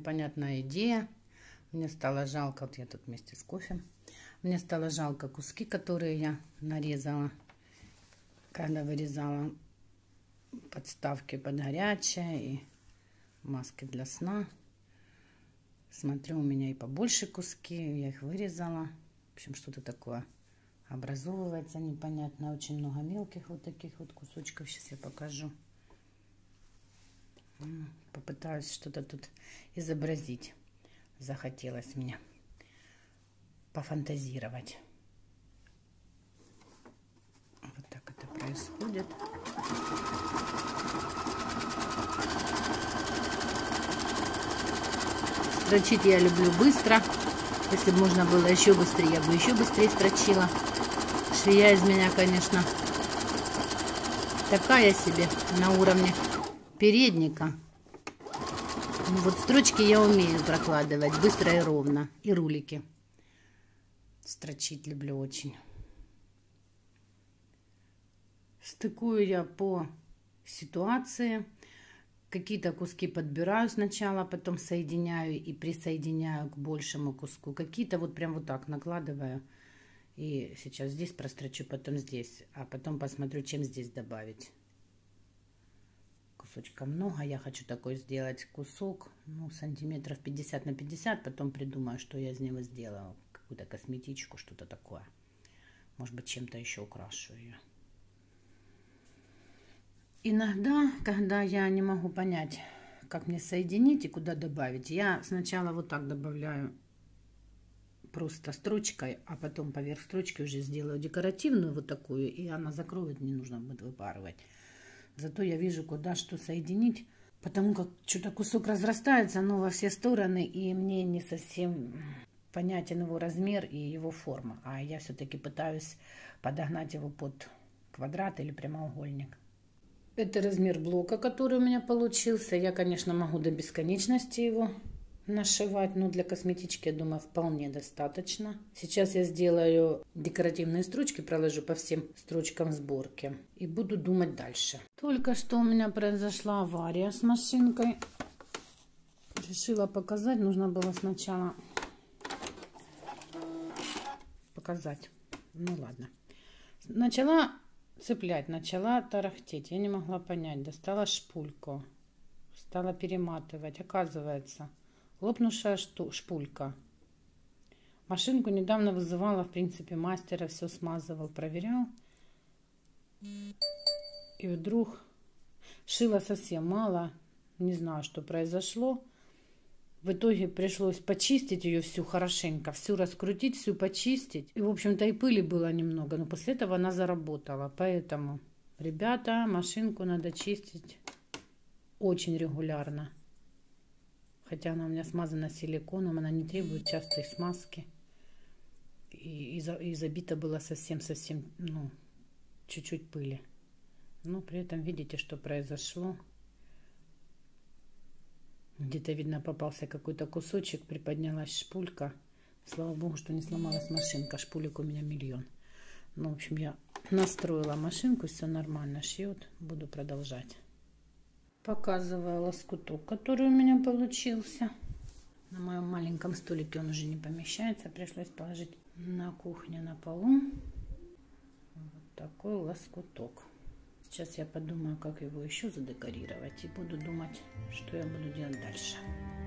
непонятная идея. Мне стало жалко, вот я тут вместе с кофе, мне стало жалко куски, которые я нарезала, когда вырезала подставки под горячее и маски для сна. Смотрю, у меня и побольше куски, я их вырезала. В общем, что-то такое образовывается непонятно. Очень много мелких вот таких вот кусочков. Сейчас я покажу. Попытаюсь что-то тут изобразить. Захотелось мне пофантазировать. Вот так это происходит. Строчить я люблю быстро. Если бы можно было еще быстрее, я бы еще быстрее строчила. Швея из меня, конечно, такая себе на уровне передника. Ну, вот строчки я умею прокладывать быстро и ровно. И рулики. Строчить люблю очень. Стыкую я по ситуации. Какие-то куски подбираю сначала, потом соединяю и присоединяю к большему куску. Какие-то вот прям вот так накладываю. И сейчас здесь прострочу, потом здесь. А потом посмотрю, чем здесь добавить. Кусочка много. Я хочу такой сделать кусок, ну, сантиметров 50 на 50. Потом придумаю, что я из него сделаю. Какую-то косметичку, что-то такое. Может быть, чем-то еще украшу ее. Иногда, когда я не могу понять, как мне соединить и куда добавить, я сначала вот так добавляю просто строчкой, а потом поверх строчки уже сделаю декоративную вот такую, и она закроет, не нужно будет выпарывать. Зато я вижу, куда что соединить, потому как что-то кусок разрастается, но во все стороны, и мне не совсем понятен его размер и его форма. А я все-таки пытаюсь подогнать его под квадрат или прямоугольник. Это размер блока, который у меня получился. Я, конечно, могу до бесконечности его нашивать, но для косметички, я думаю, вполне достаточно. Сейчас я сделаю декоративные строчки, проложу по всем строчкам сборки и буду думать дальше. Только что у меня произошла авария с машинкой. Решила показать, нужно было сначала показать. Ну ладно. Начала цеплять, начала тарахтеть. Я не могла понять. Достала шпульку. Стала перематывать. Оказывается, лопнувшая шпулька. Машинку недавно вызывала, в принципе, мастера. Все смазывал, проверял. И вдруг шила совсем мало. Не знаю, что произошло. В итоге пришлось почистить ее всю хорошенько, всю раскрутить, всю почистить. И, в общем-то, и пыли было немного, но после этого она заработала. Поэтому, ребята, машинку надо чистить очень регулярно. Хотя она у меня смазана силиконом, она не требует частой смазки. И забита была совсем, ну, чуть-чуть пыли. Но при этом видите, что произошло. Где-то, видно, попался какой-то кусочек, приподнялась шпулька. Слава богу, что не сломалась машинка. Шпулек у меня миллион. Ну, в общем, я настроила машинку, все нормально шьет. Буду продолжать. Показываю лоскуток, который у меня получился. На моем маленьком столике он уже не помещается. Пришлось положить на кухне на полу. Вот такой лоскуток. Сейчас я подумаю, как его еще задекорировать, и буду думать, что я буду делать дальше.